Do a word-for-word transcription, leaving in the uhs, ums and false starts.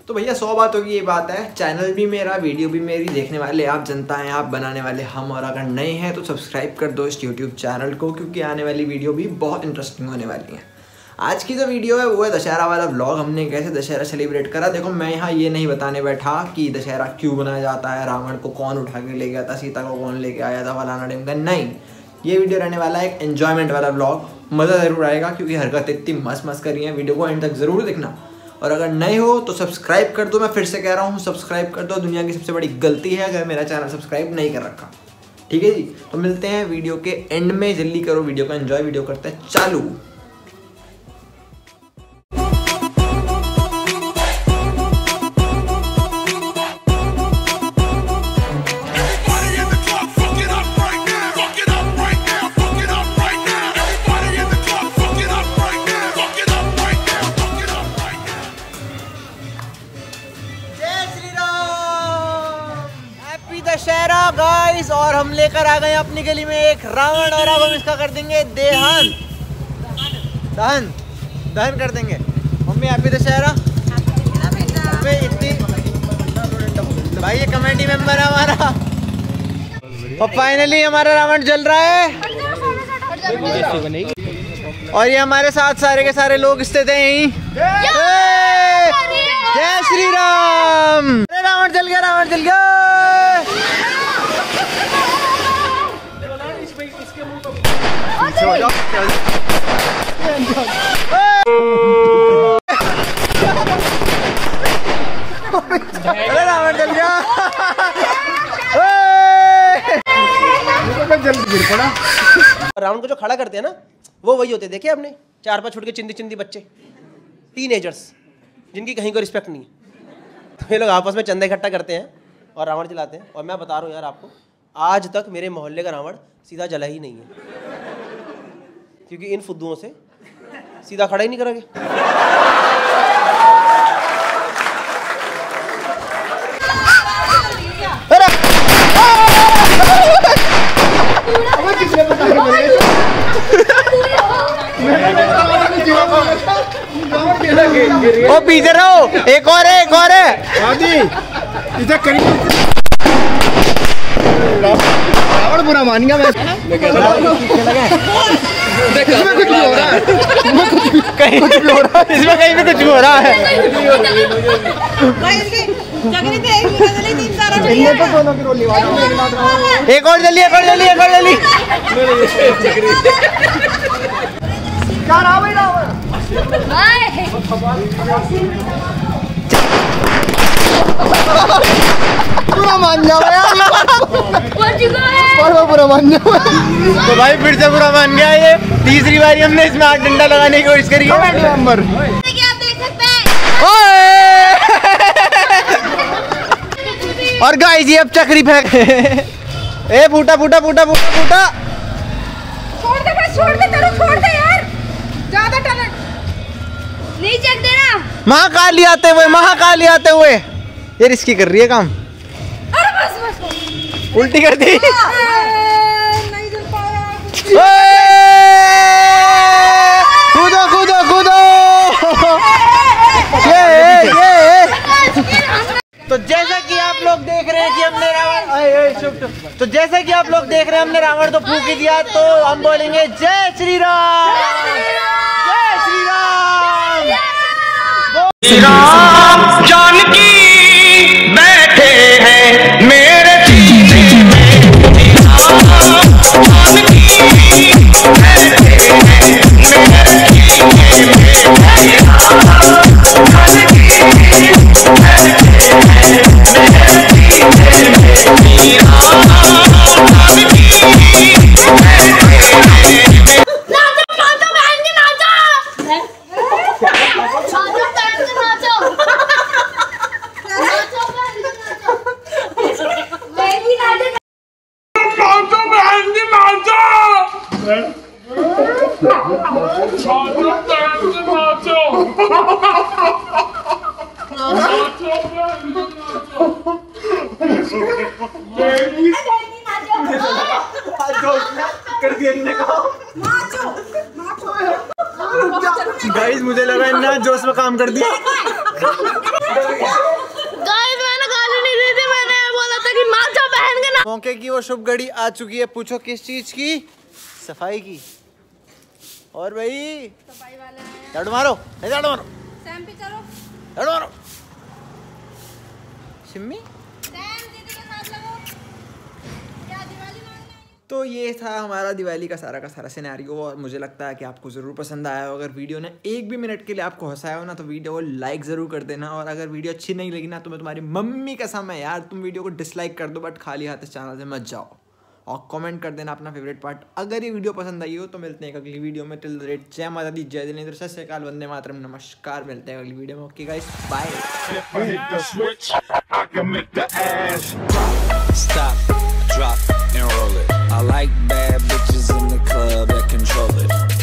तो भैया सौ बातों की ये बात है, चैनल भी मेरा, वीडियो भी मेरी, देखने वाले आप जनता हैं, आप बनाने वाले हम, और अगर नए हैं तो सब्सक्राइब कर दो इस यूट्यूब चैनल को, क्योंकि आने वाली वीडियो भी बहुत इंटरेस्टिंग होने वाली है। आज की जो वीडियो है वो है दशहरा वाला व्लॉग, हमने कैसे दशहरा सेलिब्रेट करा। देखो मैं यहाँ ये नहीं बताने बैठा कि दशहरा क्यों बनाया जाता है, रावण को कौन उठा के ले गया था, सीता को कौन लेके आया था, फलाना ढिमका, नहीं। ये वीडियो रहने वाला है एक एन्जॉयमेंट वाला व्लॉग, मज़ा ज़रूर आएगा क्योंकि हरकत इतनी मस्त मस्त करी है। वीडियो को एंड तक ज़रूर देखना, और अगर नए हो तो सब्सक्राइब कर दो। मैं फिर से कह रहा हूँ सब्सक्राइब कर दो, दुनिया की सबसे बड़ी गलती है अगर मेरा चैनल सब्सक्राइब नहीं कर रखा। ठीक है जी, तो मिलते हैं वीडियो के एंड में, जल्दी करो वीडियो का एंजॉय। वीडियो करते हैं चालू। दशहरा गाइस, और हम लेकर आ गए अपनी गली में एक रावण, और अब हम इसका कर देंगे देहन दहन दहन कर देंगे। Mummy happy Dussehra. इतनी भाई ये कमेटी मेंबर है हमारा, और फाइनली हमारा रावण जल रहा है, और ये हमारे साथ सारे के सारे लोग स्थित हैं यहीं। जय श्री राम। अरे रावण जल गया, रावण जल गया। अरे रावण जल गया। रावण को जो खड़ा करते हैं ना, वो वही होते हैं, देखे आपने, चार पांच फुट के चिंदी चिंदी बच्चे, टीनेजर्स, जिनकी कहीं को रिस्पेक्ट नहीं है। तो ये लोग आपस में चंदा इकट्ठा करते हैं और रावण जलाते हैं। और मैं बता रहा हूँ यार आपको, आज तक मेरे मोहल्ले का रावण सीधा जला ही नहीं है, क्योंकि इन फुद्दुओं से सीधा खड़ा ही नहीं करोगे। ओ पीछे रहो, एक और है, एक और है। रावण बुरा मान गया। मैं इसमें कुछ भी हो रहा है, कहीं कुछ भी हो रहा है, इसमें कहीं भी कुछ भी हो रहा है। एक और जल्दी, एक और जल्दी, एक और जल्दी। पूरा मान जाओ यार, पूरा मान जाओ। तो भाई फिर से पूरा मान गया ये, तीसरी बारी हमने इसमें आठ डंडा लगाने की कोशिश करी है। नंबर और गाइस ये अब चक्री फेंक। ए फूटा फूटा फूटा फूटा फूटा, छोड़ दे बस, छोड़ दे, तेरे छोड़ दे यार, ज्यादा टैलेंट नहीं चेक देना। महाकाली आते हुए, महाकाली आते हुए, ये रिस्की कर रही है काम। अरे बस बस, उल्टी कर दी। नहीं जल पाया। कूदो कूदो कूदो। ये ये तो जैसा कि आप लोग देख रहे हैं कि हमने रावण, तो जैसा कि आप लोग देख रहे हैं हमने रावण तो फूंक दिया, तो हम बोलेंगे जय श्री राम, जय श्री राम। श्री राम जानकी बैठे हैं मेरे सीने में, जानकी बैठे हैं मेरे सीने गाइस मुझे लगा इन्होंने जोश में काम कर दिया। मौके की वो शुभ घड़ी आ चुकी है। पूछो किस चीज की? सफाई की। और भाई सफाई वाले आए हैं। झाड़ू मारो, झाड़ू मारो, सैम पे चलो। झाड़ू मारो। सिम्मी सैम दीदी के साथ लगो। क्या दिवाली मांगने आई है? तो ये था हमारा दिवाली का सारा का सारा सिनेरियो और मुझे लगता है कि आपको ज़रूर पसंद आया हो। अगर वीडियो ने एक भी मिनट के लिए आपको हंसाया हो ना तो वीडियो को लाइक ज़रूर कर देना। और अगर वीडियो अच्छी नहीं लगी ना तो मैं तुम्हारी मम्मी कसम है यार, तुम वीडियो को डिसलाइक कर दो बट खाली हाथ इस चैनल से मत जाओ। और कमेंट कर देना अपना फेवरेट पार्ट। अगर ये वीडियो पसंद आई हो तो मिलते हैं एक अगली वीडियो में। टिल द रेट जय माता दी, जय जिनेंद्र, सत श्री अकाल, वंदे मातरम, नमस्कार। मिलते हैं अगली वीडियो में। Okay guys, bye. If I hit the switch, I can make the ass Stop, drop, and roll it. I like bad bitches in the club that control it.